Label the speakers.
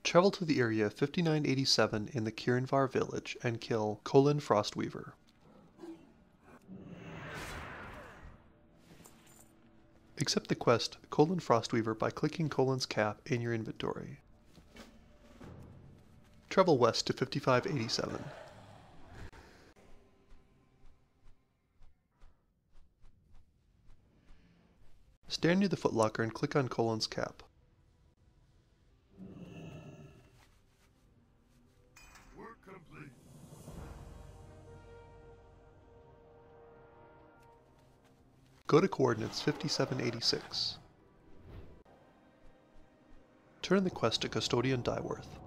Speaker 1: Travel to the area 5987 in the Kirin'Var Village and kill Cohlien Frostweaver. Accept the quest Cohlien Frostweaver by clicking Cohlin's CAP in your inventory. Travel west to 5587. Stand near the Footlocker and click on Cohlin's CAP.
Speaker 2: Work complete.
Speaker 1: Go to coordinates 5786. Turn in the quest to Custodian Dieworth.